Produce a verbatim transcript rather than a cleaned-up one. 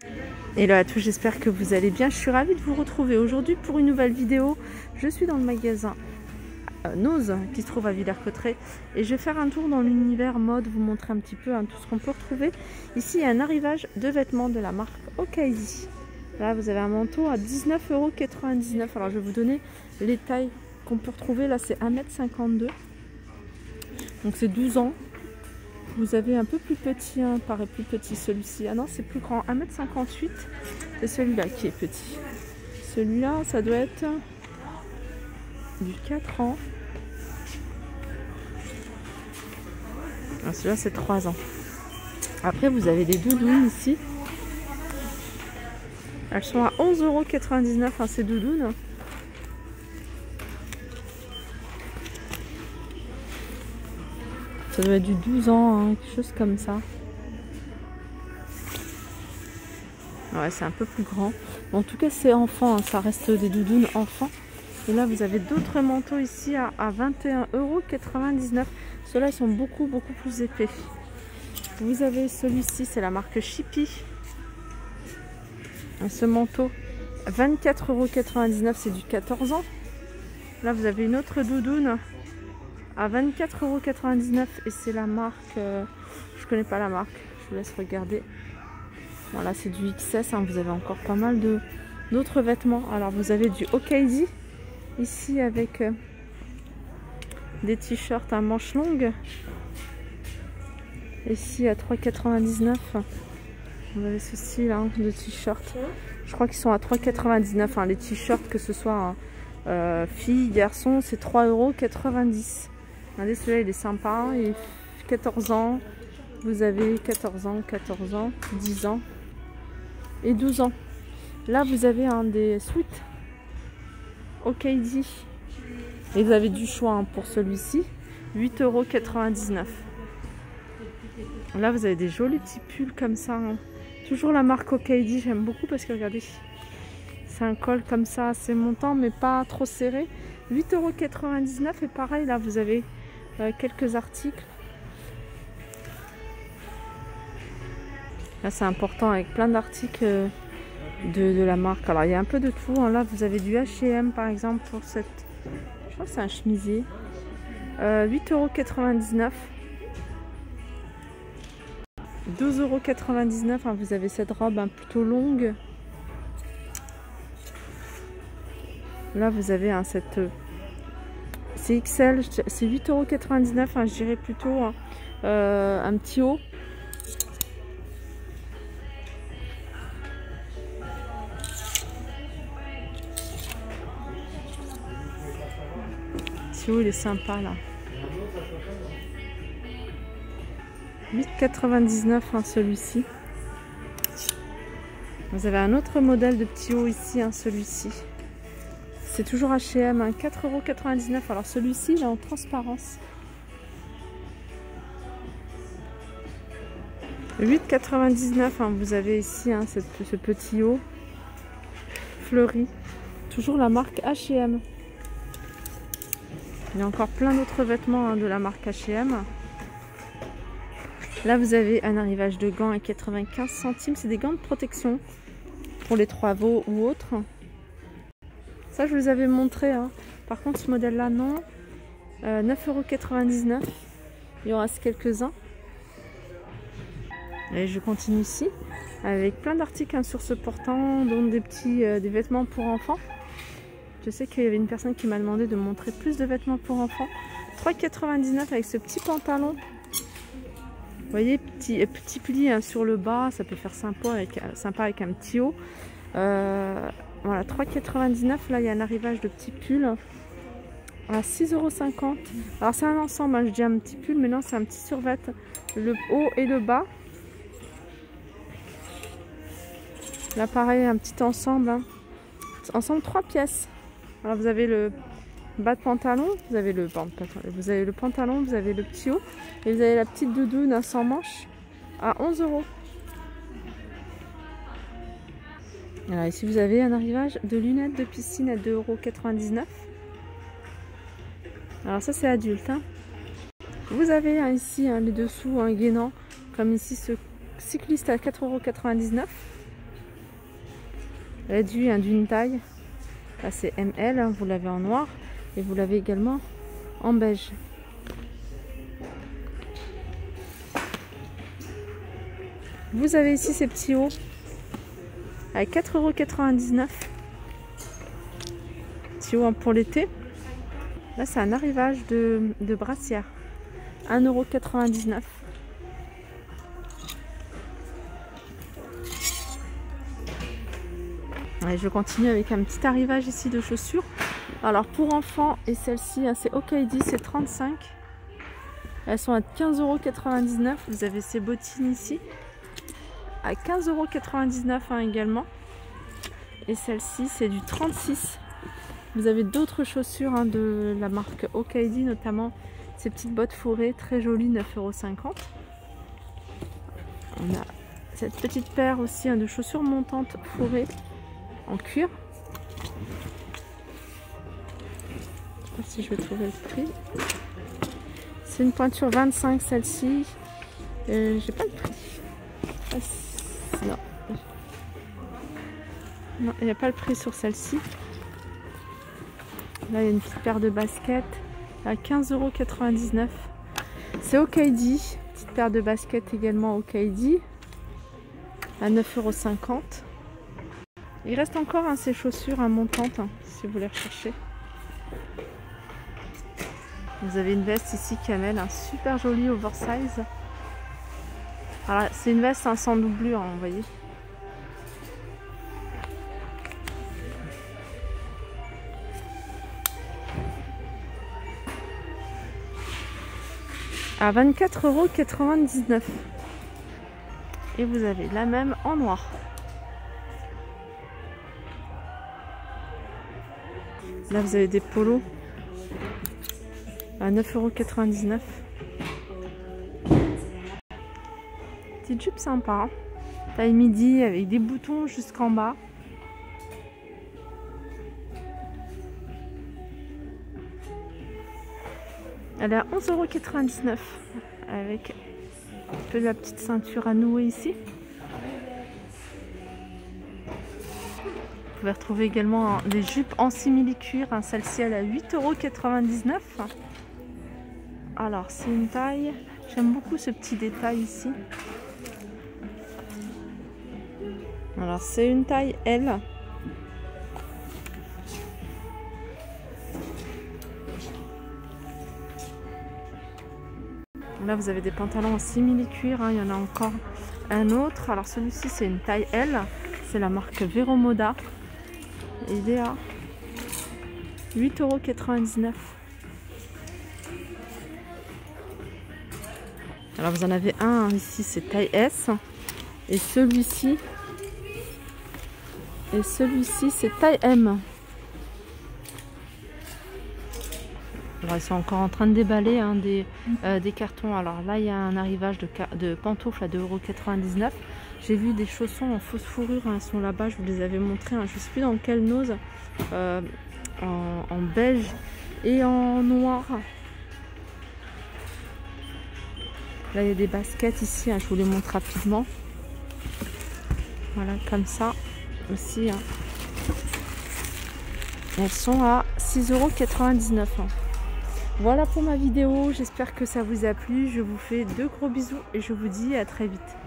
Hello à tous, j'espère que vous allez bien. Je suis ravie de vous retrouver aujourd'hui pour une nouvelle vidéo. Je suis dans le magasin euh, Nose qui se trouve à Villers-Cotterêts et je vais faire un tour dans l'univers mode, vous montrer un petit peu hein, tout ce qu'on peut retrouver. Ici, il y a un arrivage de vêtements de la marque Okaïdi. Là, vous avez un manteau à dix-neuf euros quatre-vingt-dix-neuf. Alors, je vais vous donner les tailles qu'on peut retrouver. Là, c'est un mètre cinquante-deux. Donc, c'est douze ans. Vous avez un peu plus petit, hein, paraît plus petit celui-ci. Ah non, c'est plus grand, un mètre cinquante-huit. C'est celui-là qui est petit. Celui-là, ça doit être du quatre ans. Ah, celui-là, c'est trois ans. Après, vous avez des doudounes ici. Elles sont à onze euros quatre-vingt-dix-neuf, hein, ces doudounes. Ça doit être du douze ans, hein, quelque chose comme ça. Ouais, c'est un peu plus grand. En tout cas, c'est enfant, hein, ça reste des doudounes enfants. Et là, vous avez d'autres manteaux ici à, à vingt et un euros quatre-vingt-dix-neuf. Ceux-là, ils sont beaucoup, beaucoup plus épais. Vous avez celui-ci, c'est la marque Chippy. Ce manteau, vingt-quatre euros quatre-vingt-dix-neuf, c'est du quatorze ans. Là, vous avez une autre doudoune à vingt-quatre euros quatre-vingt-dix-neuf et c'est la marque, euh, je connais pas la marque, je vous laisse regarder. Voilà, c'est du X S, hein, vous avez encore pas mal de d'autres vêtements. Alors vous avez du Okaïdi ici avec euh, des t-shirts à manches longues. Ici à trois euros quatre-vingt-dix-neuf. Vous avez ceci là de t-shirts. Je crois qu'ils sont à trois euros quatre-vingt-dix-neuf. Hein, les t-shirts, que ce soit hein, euh, filles, garçons, c'est trois euros quatre-vingt-dix. Regardez, celui-là il est sympa, il est quatorze ans, vous avez quatorze ans, quatorze ans, dix ans et douze ans. Là vous avez un des suites Okaïdi et vous avez du choix hein, pour celui-ci, huit euros quatre-vingt-dix-neuf. Là vous avez des jolis petits pulls comme ça, hein. Toujours la marque Okaïdi, j'aime beaucoup parce que regardez, c'est un col comme ça assez montant mais pas trop serré, huit euros quatre-vingt-dix-neuf. Et pareil là vous avez Euh, quelques articles. Là c'est important avec plein d'articles euh, de, de la marque. Alors il y a un peu de tout hein. Là vous avez du H et M par exemple pour cette, je crois que c'est un chemisier, euh, huit euros quatre-vingt-dix-neuf, douze euros quatre-vingt-dix-neuf hein. Vous avez cette robe hein, plutôt longue. Là vous avez hein, cette c'est X L, c'est huit euros quatre-vingt-dix-neuf, hein, je dirais plutôt hein, euh, un petit haut. Petit haut, il est sympa là. huit euros quatre-vingt-dix-neuf hein, celui-ci. Vous avez un autre modèle de petit haut ici, hein, celui-ci. C'est toujours H et M, hein, quatre euros quatre-vingt-dix-neuf. Alors celui-ci, il est en transparence. huit euros quatre-vingt-dix-neuf, hein, vous avez ici hein, cette, ce petit haut fleuri. Toujours la marque H et M. Il y a encore plein d'autres vêtements hein, de la marque H et M. Là, vous avez un arrivage de gants à quatre-vingt-quinze centimes. C'est des gants de protection pour les trois veaux ou autres. Ça, je vous avais montré. Hein. Par contre, ce modèle-là, non. Euh, neuf euros quatre-vingt-dix-neuf. Il y en reste quelques-uns. Et je continue ici avec plein d'articles hein, sur ce portant, dont des petits euh, des vêtements pour enfants. Je sais qu'il y avait une personne qui m'a demandé de montrer plus de vêtements pour enfants. trois euros quatre-vingt-dix-neuf avec ce petit pantalon. Vous voyez, petit, petit pli hein, sur le bas. Ça peut faire sympa avec, sympa avec un petit haut. Euh, Voilà, trois euros quatre-vingt-dix-neuf. Là, il y a un arrivage de petits pulls à six euros cinquante. Alors, c'est un ensemble. Hein, je dis un petit pull, mais non, c'est un petit survêt. Le haut et le bas. Là, pareil, un petit ensemble. Hein. Ensemble, trois pièces. Alors, vous avez le bas de pantalon. Vous avez le, vous avez le pantalon, vous avez le petit haut. Et vous avez la petite doudoune sans manche à onze euros. Alors ici vous avez un arrivage de lunettes de piscine à deux euros quatre-vingt-dix-neuf. Alors ça c'est adulte. Hein. Vous avez hein, ici hein, les dessous un hein, gainant, comme ici ce cycliste à quatre euros quatre-vingt-dix-neuf. réduit hein, d'une taille. Là c'est M L, hein, vous l'avez en noir et vous l'avez également en beige. Vous avez ici ces petits hauts à quatre euros quatre-vingt-dix-neuf. Petits hauts pour l'été. Là c'est un arrivage de, de brassière. un euro quatre-vingt-dix-neuf. Et je continue avec un petit arrivage ici de chaussures. Alors pour enfants, et celle-ci, hein, c'est Okaidi, c'est trente-cinq. Elles sont à quinze euros quatre-vingt-dix-neuf. Vous avez ces bottines ici à quinze euros quatre-vingt-dix-neuf hein, également. Et celle-ci, c'est du trente-six. Vous avez d'autres chaussures hein, de la marque Okaidi, notamment ces petites bottes fourrées, très jolies, neuf euros cinquante. On a cette petite paire aussi hein, de chaussures montantes fourrées en cuir. Je sais pas si je vais trouver le prix. C'est une pointure vingt-cinq celle-ci. Euh, J'ai pas le prix. Ah, non. Non, il n'y a pas le prix sur celle-ci. Là, il y a une petite paire de baskets à quinze euros quatre-vingt-dix-neuf. C'est Okaidi. Petite paire de baskets également Okaidi à neuf euros cinquante. Il reste encore hein, ces chaussures hein, montantes hein, si vous les recherchez. Vous avez une veste ici camel, un super joli oversize. Alors c'est une veste hein, sans doublure, hein, vous voyez. À vingt-quatre euros quatre-vingt-dix-neuf. Et vous avez la même en noir. Là vous avez des polos à neuf euros quatre-vingt-dix-neuf. Petite jupe sympa, hein. Taille midi avec des boutons jusqu'en bas. Elle est à onze euros quatre-vingt-dix-neuf avec un peu de la petite ceinture à nouer ici. Vous pouvez retrouver également des jupes en simili-cuir. Celle-ci elle est à huit euros quatre-vingt-dix-neuf. Alors c'est une taille, j'aime beaucoup ce petit détail ici. Alors c'est une taille L. Là vous avez des pantalons en simili-cuir, hein. Il y en a encore un autre. Alors celui-ci c'est une taille L, c'est la marque Vero Moda. Et il est à huit euros quatre-vingt-dix-neuf. Alors vous en avez un ici, c'est taille S. Et celui-ci, et celui-ci c'est taille M. Alors ils sont encore en train de déballer hein, des, euh, des cartons. Alors là il y a un arrivage de, de pantoufles à deux euros quatre-vingt-dix-neuf. J'ai vu des chaussons en fausse fourrure, hein, elles sont là-bas, je vous les avais montrées. Hein, je ne sais plus dans quelle nose, euh, en, en beige et en noir. Là il y a des baskets ici, hein, je vous les montre rapidement. Voilà, comme ça aussi. Hein. Elles sont à six euros quatre-vingt-dix-neuf. Hein. Voilà pour ma vidéo, j'espère que ça vous a plu. Je vous fais de gros bisous et je vous dis à très vite.